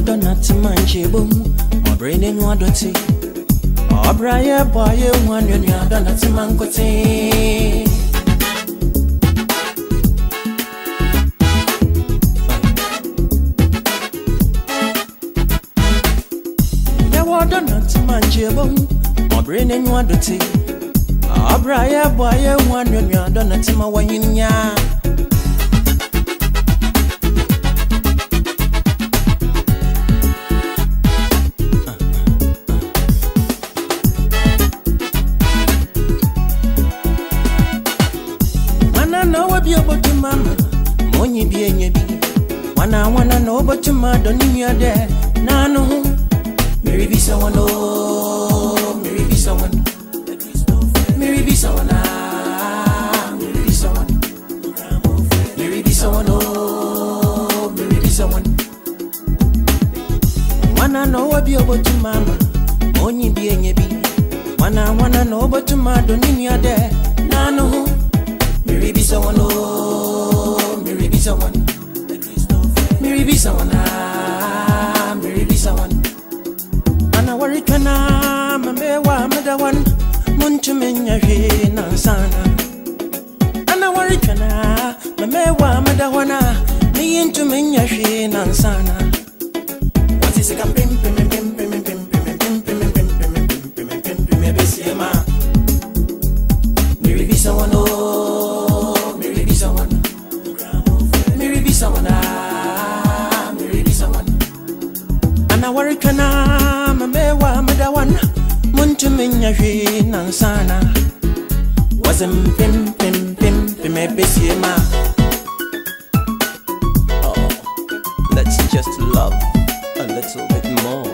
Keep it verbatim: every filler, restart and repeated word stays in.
water not to manche boom, my brain in your dirty. Oh, Brian, boy, you want you are done at Mancote. You water not to manche boom, my brain in your dirty. Oh, Brian, boy, you want you are done at Mawainia. Mama, money be any be. One I wanna know, but your mother don't you there. Nano, Mary be someone, oh, Mary be someone, Mary be someone, ah, Mary be someone, Mary be someone, oh, Mary be someone. One I know what be about your mama, money be any be. One I wanna know, but your mother don't you there. Nano, Mary be someone, oh, Mary be someone, Mary be someone, ah, Mary be someone. And I worry can I, my mewa, mother one, Munchumenya, Nansana. And I worry can I, my mewa, mother one, me into Menya, Nansana. What is a pim, pim, pim, pim, pim, pim, pim, pim, pim, pim, pim, pim, pim, pim, pim, Mary be someone, oh. Someone, ah, Mary be someone. And I worry can I, my mewa, mother one, Munchumenya, Nansana. Wasn't pim, pim, pim, pim, maybe see ma. Oh, let's just love a little bit more.